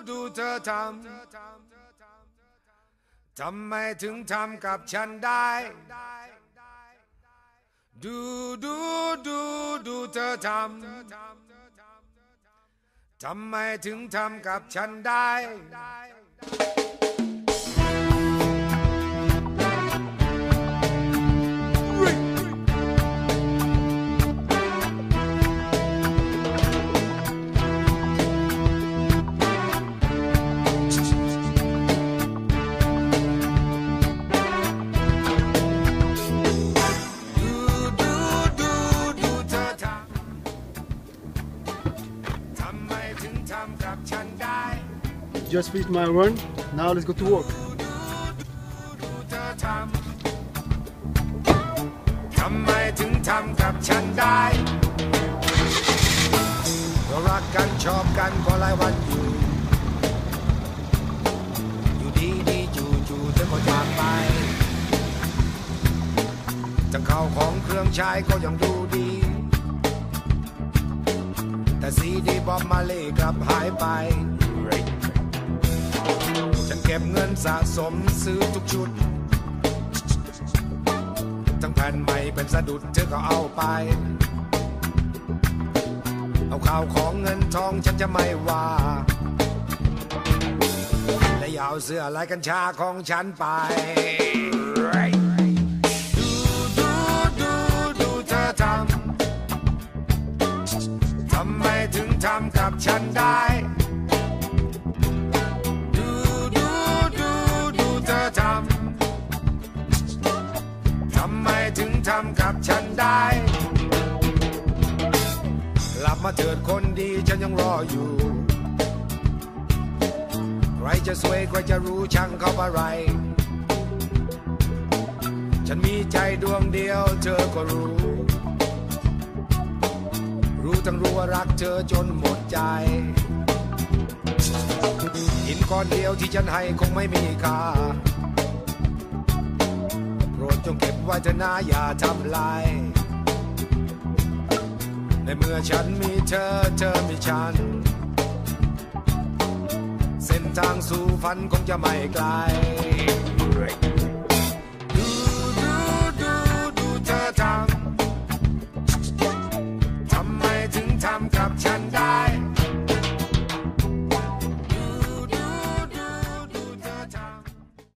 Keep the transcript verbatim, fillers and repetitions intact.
ดูเธอทำทำไมถึงทำกับฉันได้ดูดูดูดูเธอทำทำไมถึงทำกับฉันได้ Just finished my run. Now let's go to work. ทำไมถึงทำกับฉันได้เรารักกันชอบกันก็หลายวันอยู่อยู่ดีดีจู่จู่เธอก็จากไปทั้งข้าวของเครื่องใช้ก็ยังดูดีแต่ซีดีบ๊อบมาเล่กลับหายไปฉันเก็บเงินสะสมซื้อทุกชุดทั้งแผ่นใหม่เป็นสะดุดเธอก็เอาไปเอาข่าวของเงินทองฉันจะไม่ว่าและอย่าเอาเสื้อลายกัญชาของฉันไปดูดูดูดูเธอทำทำไมถึงทำกับฉันได้ถึงทำกับฉันได้กลับมาเถิดคนดีฉันยังรออยู่ใครจะสวยใครจะรู้ช่างเขาอะไรฉันมีใจดวงเดียวเธอก็รู้รู้ทั้งรู้ว่ารักเธอจนหมดใจหินก้อนเดียวที่ฉันให้คงไม่มีค่าโปรดจงเก็บไว้เถอะนะอย่าทำลายในเมื่อฉันมีเธอเธอมีฉันเส้นทางสู่ฝันคงจะไม่ไกล